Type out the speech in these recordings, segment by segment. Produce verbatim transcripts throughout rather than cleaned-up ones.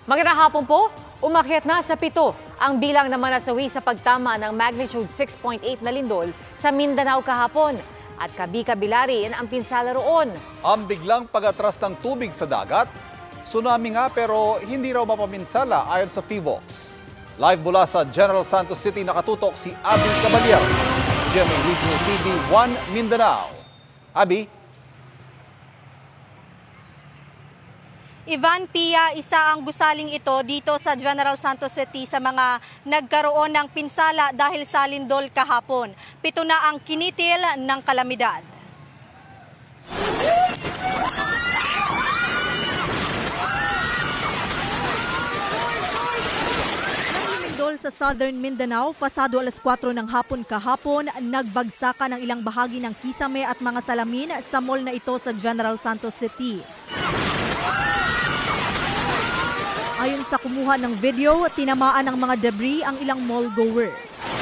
Magandang hapon po. Umakyat na sa pito ang bilang na manasawi sa pagtama ng magnitude six point eight na lindol sa Mindanao kahapon. At kabi-kabila rin ang pinsala roon. Ang biglang pag-atras ng tubig sa dagat, tsunami nga pero hindi raw mapaminsala ayon sa PHIVOLCS. Live mula sa General Santos City nakatutok si Abby Caballero, G M A Regional T V one Mindanao. Abby? Ivan Pia, isa ang gusaling ito dito sa General Santos City sa mga nagkaroon ng pinsala dahil sa lindol kahapon. Pito na ang kinitil ng kalamidad. Lindol sa Southern Mindanao, pasado alas kwatro ng hapon kahapon, nagbagsakan ng ilang bahagi ng kisame at mga salamin sa mall na ito sa General Santos City. Ayon sa kumuha ng video, tinamaan ng mga debris ang ilang mall goer.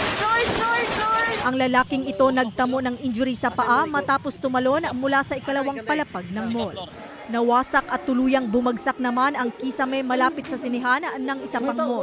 Ang lalaking ito nagtamo ng injury sa paa matapos tumalon mula sa ikalawang palapag ng mall. Nawasak at tuluyang bumagsak naman ang kisame malapit sa sinihan ng isa pang mall.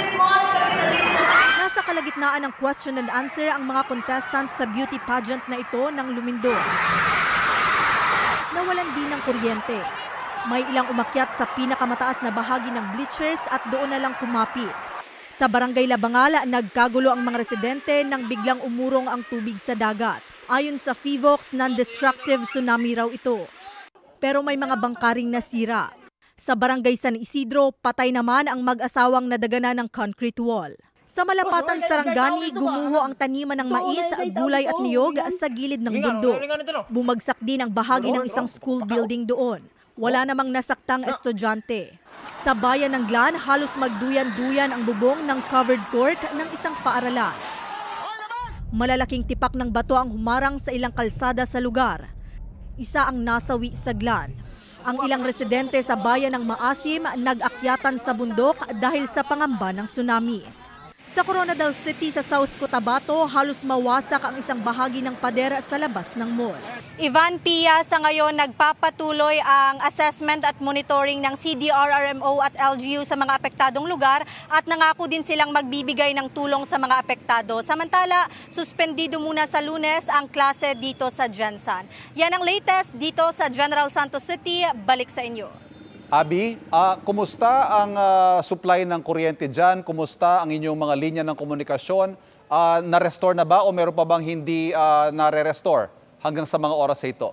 Nasa kalagitnaan ng question and answer ang mga contestant sa beauty pageant na ito ng Lumindol. Nawalan din ng kuryente. May ilang umakyat sa pinakamataas na bahagi ng bleachers at doon na lang kumapit. Sa Barangay Labangal, nagkagulo ang mga residente nang biglang umurong ang tubig sa dagat. Ayon sa PHIVOLCS, non-destructive tsunami raw ito. Pero may mga bangkaring nasira. Sa Barangay San Isidro, patay naman ang mag-asawang nadagana ng concrete wall. Sa Malapatan, Sarangani, gumuho ang taniman ng mais, gulay at niyog sa gilid ng bundok. Bumagsak din ang bahagi ng isang school building doon. Wala namang nasaktang estudyante. Sa bayan ng Glan, halos magduyan-duyan ang bubong ng covered court ng isang paaralan. Malalaking tipak ng bato ang humarang sa ilang kalsada sa lugar. Isa ang nasawi sa Glan. Ang ilang residente sa bayan ng Maasim nag-akyatan sa bundok dahil sa pangamba ng tsunami. Sa Coronadal City sa South Cotabato, halos mawasak ang isang bahagi ng pader sa labas ng mall. Ivan Pia, sa ngayon nagpapatuloy ang assessment at monitoring ng C D R R M O at L G U sa mga apektadong lugar at nangako din silang magbibigay ng tulong sa mga apektado. Samantala, suspendido muna sa Lunes ang klase dito sa Gensan. Yan ang latest dito sa General Santos City. Balik sa inyo. Abby, uh, kumusta ang uh, supply ng kuryente dyan? Kumusta ang inyong mga linya ng komunikasyon? Uh, na-restore na ba o meron pa bang hindi uh, nare-restore hanggang sa mga oras ito?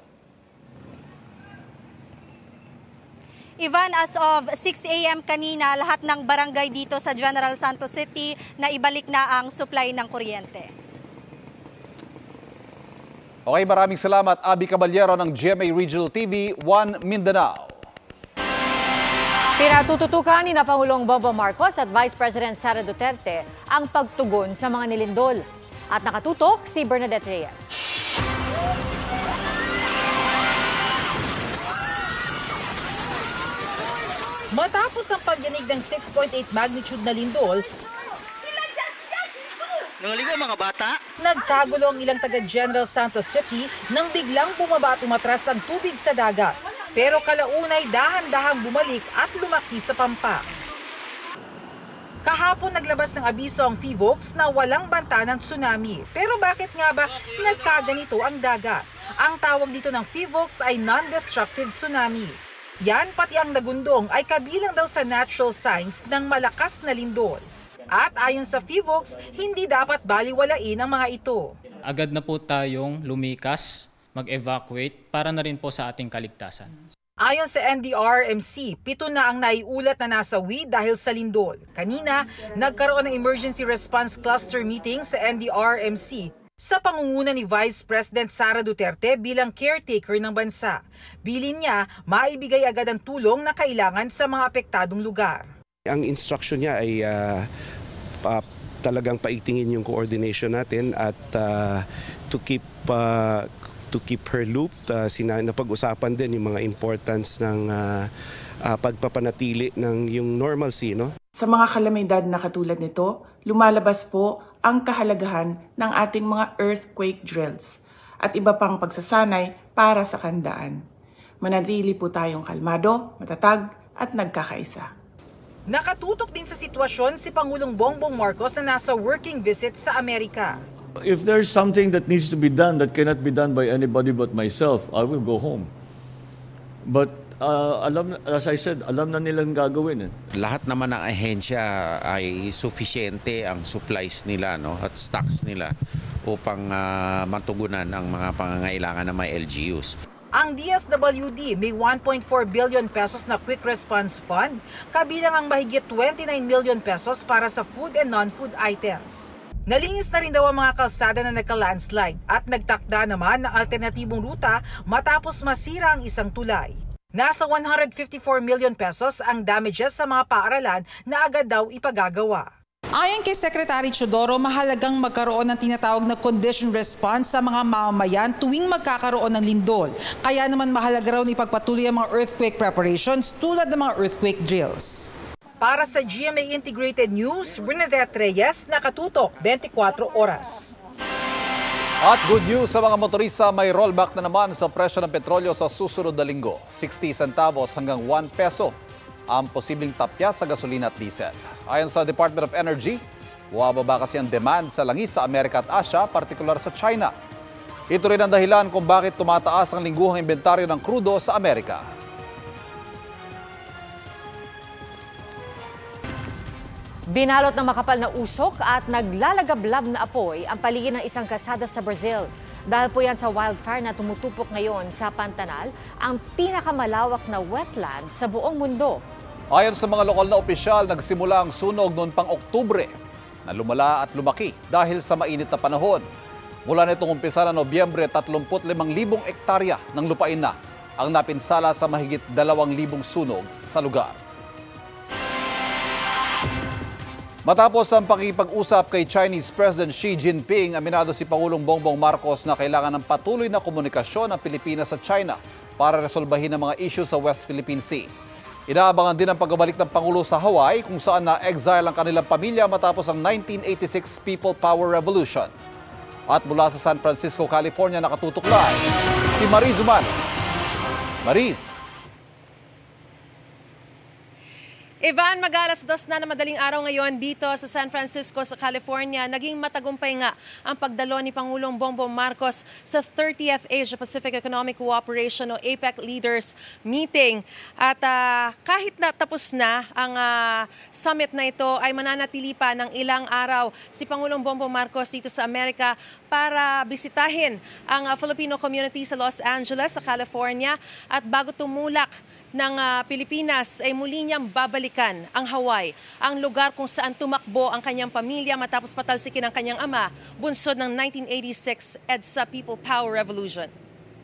Ivan, as of six A M kanina, lahat ng barangay dito sa General Santos City na ibalik na ang supply ng kuryente. Okay, maraming salamat. Abby Caballero ng G M A Regional T V one Mindanao. Pinatututukan ni na Pangulong Bongbong Marcos at Vice President Sara Duterte ang pagtugon sa mga nilindol. At nakatutok si Bernadette Reyes. Matapos ang pagyanig ng six point eight magnitude na lindol, nangaligo mga bata. Nagkagulo ang ilang taga General Santos City nang biglang bumaba at umatras ang tubig sa dagat. Pero kalaunay dahan-dahang bumalik at lumaki sa pampa. Kahapon naglabas ng abiso ang PHIVOLCS na walang banta ng tsunami. Pero bakit nga ba nagkaganito ang dagat? Ang tawag dito ng PHIVOLCS ay non-destructive tsunami. Yan pati ang nagundong ay kabilang daw sa natural signs ng malakas na lindol. At ayon sa PHIVOLCS, hindi dapat baliwalain ang mga ito. Agad na po tayong lumikas, mag-evacuate para na rin po sa ating kaligtasan. Ayon sa N D R M C, pito na ang naiulat na nasawi dahil sa lindol. Kanina, nagkaroon ng Emergency Response Cluster meeting sa N D R M C sa pangunguna ni Vice President Sara Duterte bilang caretaker ng bansa. Bilin niya, maibigay agad ang tulong na kailangan sa mga apektadong lugar. Ang instruction niya ay uh, uh, talagang paigtingin yung coordination natin at uh, to keep uh, to keep her looped. Uh, sina, napag-usapan din yung mga importance ng uh, uh, pagpapanatili ng yung normalcy. No? Sa mga kalamidad na katulad nito, lumalabas po ang kahalagahan ng ating mga earthquake drills at iba pang pagsasanay para sa kandaan. Manatili po tayong kalmado, matatag at nagkakaisa. Nakatutok din sa sitwasyon si Pangulong Bongbong Marcos na nasa working visit sa Amerika. If there's something that needs to be done that cannot be done by anybody but myself, I will go home. But uh, alam, as I said, alam na nilang gagawin. Eh. Lahat naman ng ahensya ay sufisyente ang supplies nila, no, at stocks nila upang uh, matugunan ang mga pangangailangan ng mga L G Us. Ang D S W D may one point four billion pesos na Quick Response Fund, kabilang ang mahigit twenty-nine million pesos para sa food and non-food items. Nalinis na rin daw ang mga kalsada na nagka-landslide at nagtakda naman ng alternatibong ruta matapos masira ang isang tulay. Nasa one hundred fifty-four million pesos ang damages sa mga paaralan na agad daw ipagagawa. Ayon kay Secretary Teodoro, mahalagang magkaroon ng tinatawag na condition response sa mga mamamayan tuwing magkakaroon ng lindol. Kaya naman mahalaga raw na ipagpatuloy ang mga earthquake preparations tulad ng mga earthquake drills. Para sa G M A Integrated News, Bernadette Reyes, nakatutok twenty-four oras. At good news sa mga motorista, may rollback na naman sa presyo ng petrolyo sa susunod na linggo. sixty centavos hanggang one peso ang posibleng tapya sa gasolina at diesel. Ayon sa Department of Energy, bumababa kasi ang demand sa langis sa Amerika at Asia, partikular sa China. Ito rin ang dahilan kung bakit tumataas ang lingguhang inventaryo ng krudo sa Amerika. Binalot ng makapal na usok at naglalagablab na apoy ang paligid ng isang kasada sa Brazil. Dahil po yan sa wildfire na tumutupok ngayon sa Pantanal, ang pinakamalawak na wetland sa buong mundo. Ayon sa mga lokal na opisyal, nagsimula ang sunog noon pang Oktubre na lumala at lumaki dahil sa mainit na panahon. Mula nitong umpisa na Nobyembre, thirty-five thousand ektarya ng lupain na ang napinsala sa mahigit two thousand sunog sa lugar. Matapos ang pakipag-usap kay Chinese President Xi Jinping, aminado si Pangulong Bongbong Marcos na kailangan ng patuloy na komunikasyon ng Pilipinas sa China para resolbahin ang mga issue sa West Philippine Sea. Inaabangan din ang pagbabalik ng Pangulo sa Hawaii kung saan na-exile ang kanilang pamilya matapos ang nineteen eighty-six People Power Revolution. At mula sa San Francisco, California, nakatutok live si Mariz Umano. Mariz. Ivan, mag-alas dos na na madaling araw ngayon dito sa San Francisco sa California. Naging matagumpay nga ang pagdalo ni Pangulong Bongbong Marcos sa thirtieth Asia-Pacific Economic Cooperation o APEC Leaders Meeting. At uh, kahit na tapos na ang uh, summit na ito, ay mananatili pa ng ilang araw si Pangulong Bongbong Marcos dito sa Amerika para bisitahin ang uh, Filipino community sa Los Angeles, sa California. At bago tumulak ng uh, Pilipinas ay muli niyang babalikan ang Hawaii, ang lugar kung saan tumakbo ang kanyang pamilya matapos patalsikin ang kanyang ama, bunsod ng nineteen eighty-six EDSA People Power Revolution.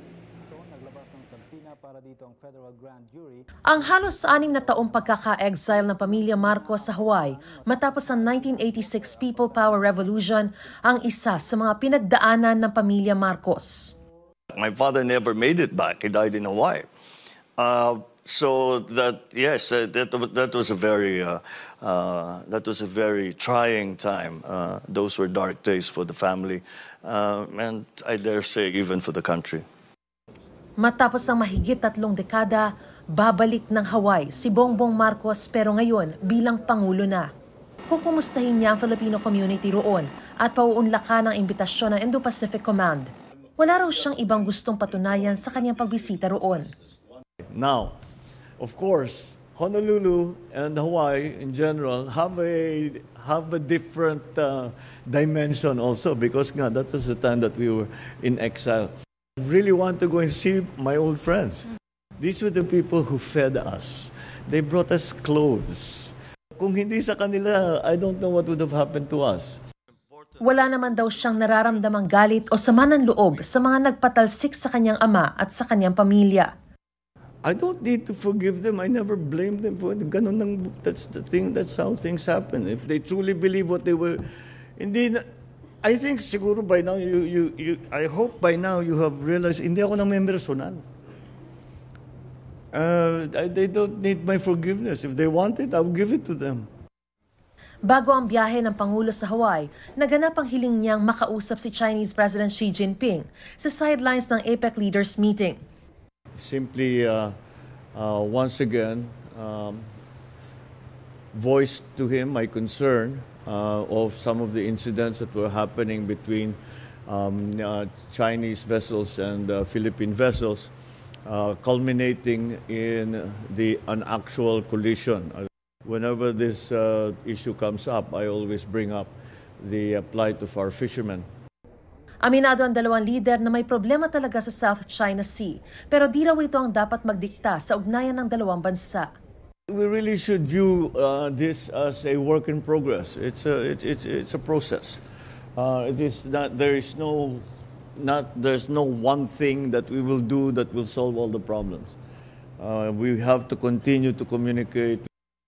Ang halos anim na taong pagkaka-exile ng pamilya Marcos sa Hawaii matapos ang nineteen eighty-six People Power Revolution ang isa sa mga pinagdaanan ng pamilya Marcos. My father never made it back. He died in Hawaii. Uh, So that yes, uh, that that was a very uh, uh, that was a very trying time. Uh, those were dark days for the family, uh, and I dare say even for the country. Matapos ang mahigit tatlong dekada, babalik ng Hawaii si Bongbong Marcos pero ngayon bilang Pangulo na. Kukumustahin niya ang Filipino community roon at pauunlakan ang imbitasyon ng Indo-Pacific Command. Wala raw siyang ibang gustong patunayan sa kanyang pagbisita roon. Now, of course, Honolulu and Hawaii in general have a have a different uh, dimension also because nga, that was the time that we were in exile. I really want to go and see my old friends. These were the people who fed us. They brought us clothes. Kung hindi sa kanila, I don't know what would have happened to us. Wala naman daw siyang nararamdamang galit o sama ng loob sa mga nagpatalsik sa kanyang ama at sa kanyang pamilya. I don't need to forgive them. I never blame them for it. Ganun lang, that's the thing. That's how things happen. If they truly believe what they were, hindi na, I think siguro by now you you you. I hope by now you have realized hindi ako nang member personal. Uh, they don't need my forgiveness. If they want it, I'll give it to them. Bago ang biyahe ng Pangulo sa Hawaii, naganap ang hiling niyang makausap si Chinese President Xi Jinping sa sidelines ng APEC Leaders Meeting. Simply, uh, uh, once again, um, voiced to him my concern uh, of some of the incidents that were happening between um, uh, Chinese vessels and uh, Philippine vessels, uh, culminating in the an actual collision. Whenever this uh, issue comes up, I always bring up the uh, plight of our fishermen. Aminado ang dalawang lider na may problema talaga sa South China Sea, pero di raw ito ang dapat magdikta sa ugnayan ng dalawang bansa. We really should view uh, this as a work in progress. It's a it's it's, it's a process. Uh, it is not there is no not there's no one thing that we will do that will solve all the problems. Uh, we have to continue to communicate.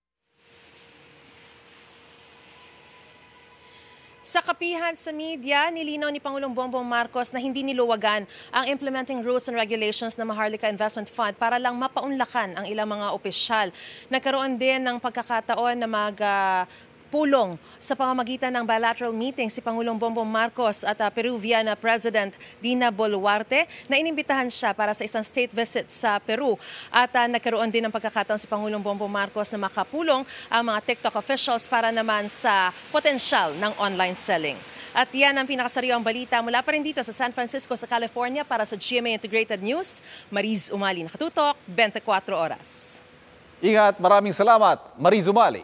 Sa kapihan sa media, nilinaw ni Pangulong Bongbong Marcos na hindi niluwagan ang implementing rules and regulations ng Maharlika Investment Fund para lang mapaunlakan ang ilang mga opisyal. Nagkaroon din ng pagkakataon na mag uh, pulong sa pamamagitan ng bilateral meeting si Pangulong Bongbong Marcos at uh, Peruvian President Dina Boluarte na inimbitahan siya para sa isang state visit sa Peru. At uh, nagkaroon din ng pagkakataon si Pangulong Bongbong Marcos na makapulong ang mga TikTok officials para naman sa potensyal ng online selling. At yan ang pinakasariwang balita mula pa rin dito sa San Francisco sa California para sa G M A Integrated News. Mariz Umali nakatutok, twenty-four oras. Ingat, maraming salamat, Mariz Umali.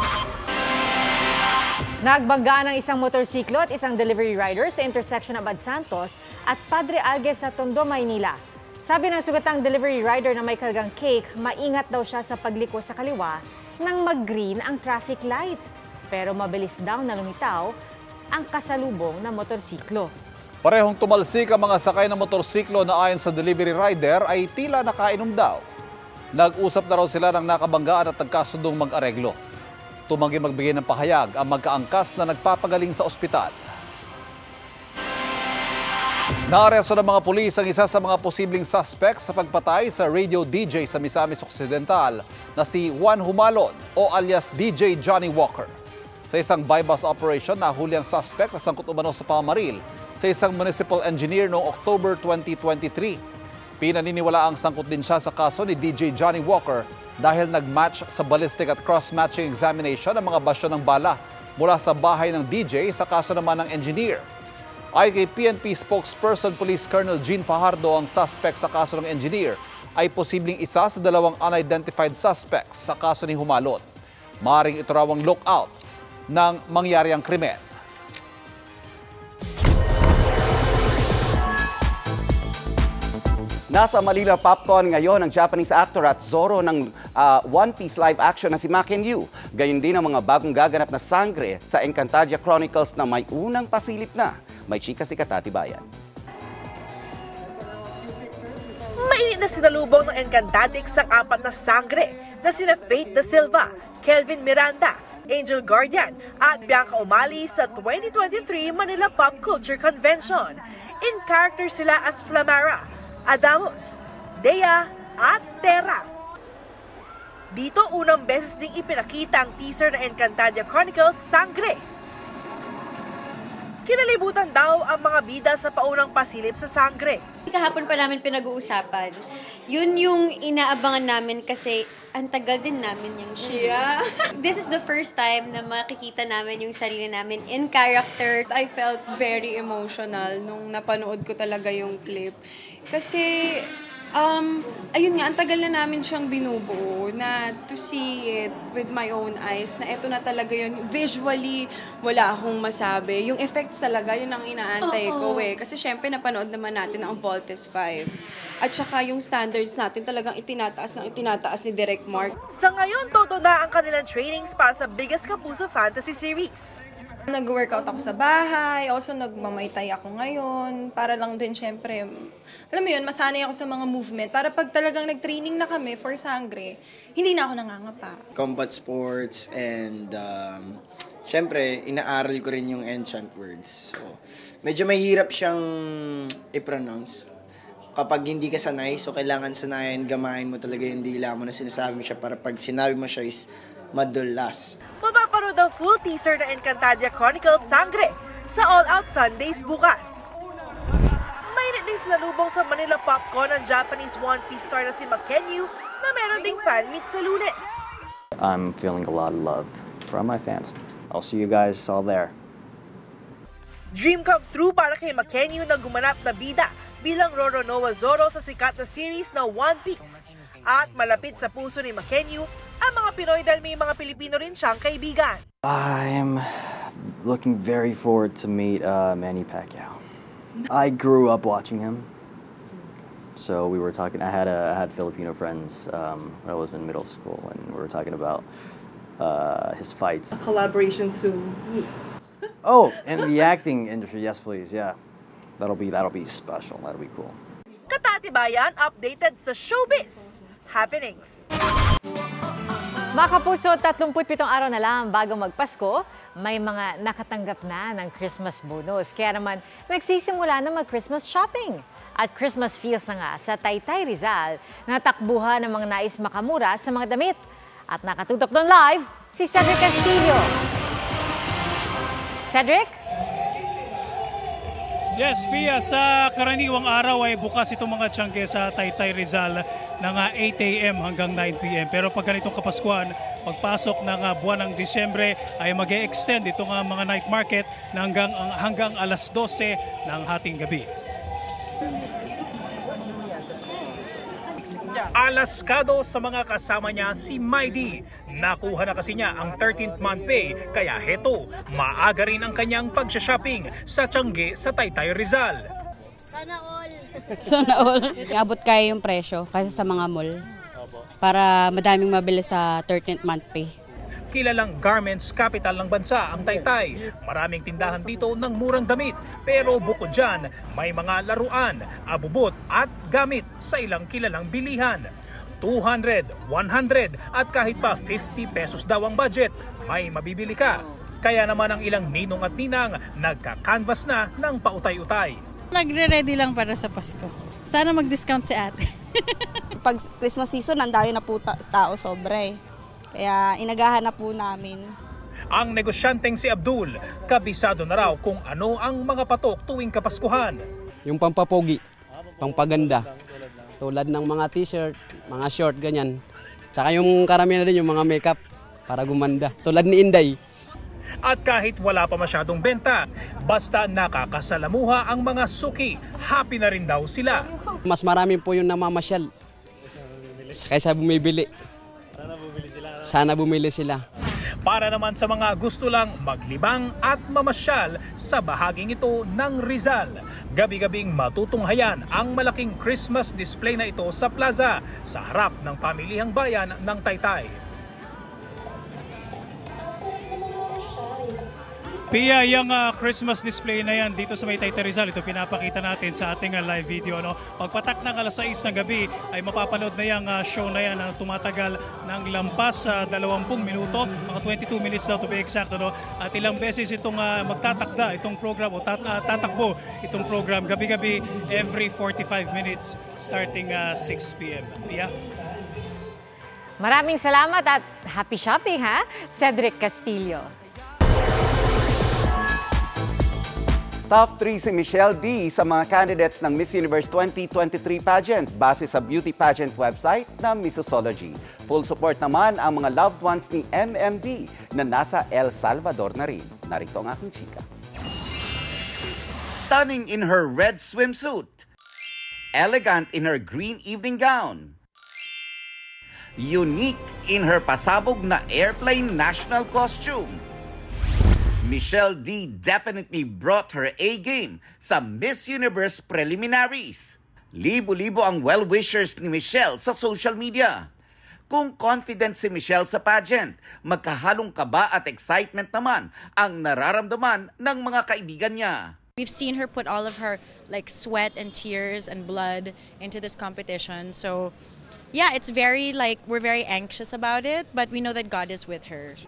Nagbangga ng isang motorsiklo at isang delivery rider sa intersection ng Bad Santos at Padre Alges sa Tondo, Maynila. Sabi ng sugatang delivery rider na may kargang cake, maingat daw siya sa pagliko sa kaliwa nang mag-green ang traffic light. Pero mabilis daw na lumitaw ang kasalubong na motorsiklo. Parehong tumalsik ang mga sakay ng motorsiklo na ayon sa delivery rider ay tila nakainom daw. Nag-usap na raw sila ng nakabanggaan at nagkasundong mag-areglo. Tumanggi magbigay ng pahayag ang magkaangkas na nagpapagaling sa ospital. Naaresto ng mga pulis ang isa sa mga posibleng suspect sa pagpatay sa radio D J sa Misamis Occidental na si Juan Humalon o alias D J Johnny Walker. Sa isang bypass operation, nahuli ang suspect na sangkot umano sa pamaril sa isang municipal engineer noong October twenty twenty-three. Pinaniniwala ang sangkot din siya sa kaso ni D J Johnny Walker dahil nag-match sa ballistic at cross-matching examination ng mga basyo ng bala mula sa bahay ng D J sa kaso naman ng engineer. Ayon kay P N P spokesperson Police Colonel Jean Fajardo, ang suspect sa kaso ng engineer ay posibleng isa sa dalawang unidentified suspects sa kaso ni Humalon. Maaaring ito raw ang lookout ng mangyari ang krimen. Nasa Manila Popcon ngayon ang Japanese actor at Zorro ng uh, One Piece live action na si Maken Yu. Gayun din ang mga bagong gaganap na sangre sa Encantadia Chronicles na may unang pasilip na. May chika si Katati Bayan. Mainit na sinalubong ng Encantadix ang apat na sangre na sina Faith Da Silva, Kelvin Miranda, Angel Guardian at Bianca Umali sa twenty twenty-three Manila Pop Culture Convention. In character sila as Flamara, Adamos, Dea at Terra. Dito unang beses ding ipinakita ang teaser na Encantadia Chronicles Sangre. Kinalibutan daw ang mga bida sa paunang pasilip sa Sangre. Kahapon pa namin pinag-uusapan. Yun yung inaabangan namin kasi ang tagal din namin yung shoot. Yeah. This is the first time na makikita namin yung sarili namin in character. I felt very emotional nung napanood ko talaga yung clip. Kasi, um, ayun nga, ang tagal na namin siyang binubuo na to see it with my own eyes, na eto na talaga yun. Visually, wala akong masabi. Yung effects talaga, yun ang inaantay ko eh. Kasi syempre, napanood naman natin ang Voltes five. At saka yung standards natin talagang itinataas ng itinataas ni Direk Mark. Sa ngayon, todo na ang kanilang trainings para sa biggest Kapuso Fantasy Series. Nag-workout ako sa bahay, also nagmamaytay ako ngayon, para lang din syempre, alam mo yun, masanay ako sa mga movement, para pag talagang nag-training na kami for Sangre, hindi na ako nangangapa. Combat sports and um, syempre, inaaral ko rin yung enchant words. So, medyo mahirap siyang i-pronounce. Kapag hindi ka sanay, so kailangan sanayan, gamahin mo talaga yung dila mo na sinasabi mo siya para pag sinabi mo siya is madulas. Mapapanood ang full teaser na Encantadia Chronicles Sangre sa All Out Sundays bukas. Mainit din sinalubong sa Manila Popcon ang Japanese One Piece star na si Maken Yu na meron ding fan meet sa Lunes. I'm feeling a lot of love from my fans. I'll see you guys all there. Dream come true para kay Makenyu na gumanap na bida bilang Roronoa Zoro sa sikat na series na One Piece. At malapit sa puso ni Makenyu ang mga Pinoy dahil may mga Pilipino rin siyang kaibigan. I'm looking very forward to meet uh, Manny Pacquiao. I grew up watching him. So we were talking, I had, a, I had Filipino friends um, when I was in middle school, and we were talking about uh, his fights. A collaboration soon. Oh, in the acting industry, yes please, yeah. That'll be, that'll be special, that'll be cool. Katatibayan, updated sa showbiz happenings. Mga kapuso, tatlumput pitong araw na lang bago magpasko, may mga nakatanggap na ng Christmas bonus. Kaya naman, nagsisimula na mag-Christmas shopping. At Christmas feels na nga sa Taytay Rizal na takbuhan ng mga nais makamura sa mga damit. At nakatutok doon live, si Cedric Castillo. Cedric? Yes, Pia, sa karaniwang araw ay bukas itong mga tiyangge sa Taytay Rizal ng eight a m hanggang nine p m Pero pag ganitong Kapaskuhan, pagpasok ng buwan ng Disyembre ay mag-e-extend itong mga night market na hanggang, hanggang alas dose ng hating gabi. Alaskado sa mga kasama niya si Maidi. Nakuha na kasi niya ang thirteenth month pay, kaya heto, maaga rin ang kanyang pagsha-shopping sa tiyangge sa Taytay Rizal. Sana all. Sana all. Iabot kaya yung presyo kasi sa mga mall para madaming mabili sa thirteenth month pay. Kilalang garments capital ng bansa ang Taytay. Maraming tindahan dito ng murang damit. Pero bukod dyan, may mga laruan, abubot at gamit sa ilang kilalang bilihan. two hundred, one hundred at kahit pa fifty pesos daw ang budget, may mabibili ka. Kaya naman ang ilang ninong at ninang nagka-canvas na ng pautay-utay. Nagre-ready lang para sa Pasko. Sana mag-discount si ate. Pag Christmas season, nandayo na po ta- tao sobre. Kaya inagahan na po namin. Ang negosyanteng si Abdul, kabisado na raw kung ano ang mga patok tuwing Kapaskuhan. Yung pampapogi, pangpaganda, tulad ng mga t-shirt, mga short, ganyan. Tsaka yung karamihan na din yung mga makeup para gumanda, tulad ni Inday. At kahit wala pa masyadong benta, basta nakakasalamuha ang mga suki, happy na rin daw sila. Mas marami po yung namamasyal kaysa bumibili. Sana bumili sila. Para naman sa mga gusto lang maglibang at mamasyal sa bahaging ito ng Rizal, gabi-gabing matutunghayan ang malaking Christmas display na ito sa plaza sa harap ng pamilihang bayan ng Taytay. Pia, yung uh, Christmas display na yan dito sa may Taytay Rizal, ito pinapakita natin sa ating uh, live video. No? Pagpatak ng alas sais ng gabi ay mapapanood na yung uh, show na yan na tumatagal ng lampas sa uh, dalawampung minuto, mga twenty-two minutes daw to be exact. No? At ilang beses itong uh, magtatakda itong program o tat uh, tatakbo itong program gabi-gabi every forty-five minutes starting uh, six p m Pia? Maraming salamat at happy shopping ha, Cedric Castillo. Top three si Michelle D sa mga candidates ng Miss Universe twenty twenty-three pageant base sa beauty pageant website na Missosology. Full support naman ang mga loved ones ni M M D na nasa El Salvador na rin. Narito ang aking chika. Stunning in her red swimsuit. Elegant in her green evening gown. Unique in her pasabog na airplane national costume. Michelle D definitely brought her A-game sa Miss Universe preliminaries. Libo-libo ang well-wishers ni Michelle sa social media. Kung confident si Michelle sa pageant, magkahalong kaba at excitement naman ang nararamdaman ng mga kaibigan niya. We've seen her put all of her like sweat and tears and blood into this competition. So yeah, it's very like we're very anxious about it, but we know that God is with her.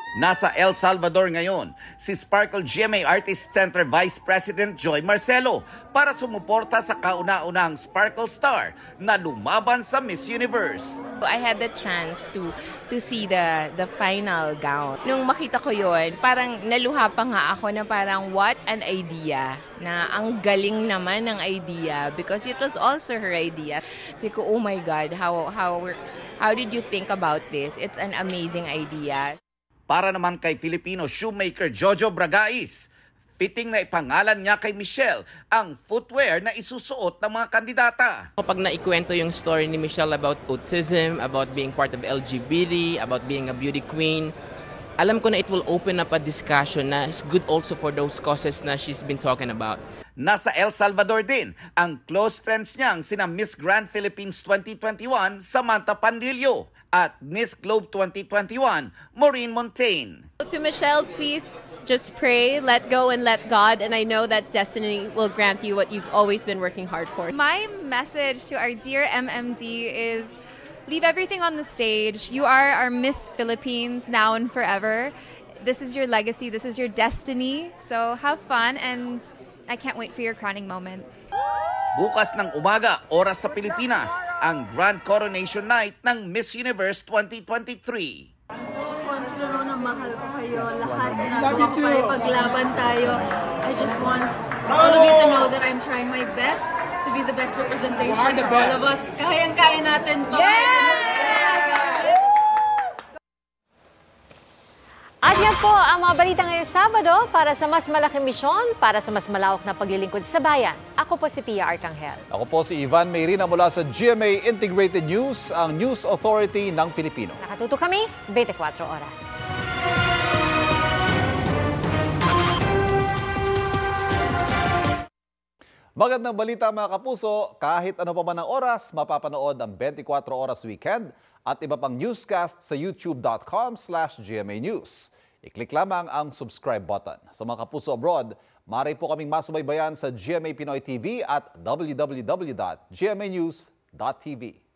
Nasa El Salvador ngayon si Sparkle G M A Artist Center Vice President Joy Marcelo para sumuporta sa kauna-unahang Sparkle Star na lumaban sa Miss Universe. I had the chance to to see the the final gown. Nung makita ko yon, parang naluha pa nga ako na parang what an idea. Na ang galing naman ng idea because it was also her idea. Sabi ko, oh my God, how how how did you think about this? It's an amazing idea. Para naman kay Filipino shoemaker Jojo Bragais, fitting na ipangalan niya kay Michelle ang footwear na isusuot ng mga kandidata. Kapag naikwento yung story ni Michelle about autism, about being part of L G B T, about being a beauty queen, alam ko na it will open up a discussion na is good also for those causes na she's been talking about. Nasa El Salvador din ang close friends niyang sina Miss Grand Philippines twenty twenty-one Samantha Pandillo at Miss Globe twenty twenty-one Maureen Montaigne. To Michelle, please just pray, let go and let God, and I know that destiny will grant you what you've always been working hard for. My message to our dear M M D is leave everything on the stage. You are our Miss Philippines now and forever. This is your legacy, this is your destiny. So have fun and I can't wait for your crowning moment. Bukas ng umaga, oras sa Pilipinas, ang Grand Coronation Night ng Miss Universe twenty twenty-three. I just want you to know na mahal ko kayo. Lahat ginagawa ko kayo, paglaban tayo. I just want all of you to know that I'm trying my best to be the best representation for all of us. Kayang-kaya natin to. At yan po ang mga balita ngayong Sabado para sa mas malaking misyon, para sa mas malawak na paglilingkod sa bayan. Ako po si Pia Arcangel. Ako po si Ivan Mayrina mula sa G M A Integrated News, ang News Authority ng Pilipino. Nakatuto kami, twenty-four oras. Magandang balita mga kapuso, kahit ano pa man ang oras, mapapanood ang twenty-four oras weekend at iba pang newscast sa youtube dot com slash G M A News. I-click lamang ang subscribe button. Sa mga kapuso abroad, maaari po kaming masubaybayan sa G M A Pinoy T V at w w w dot g m a news dot t v.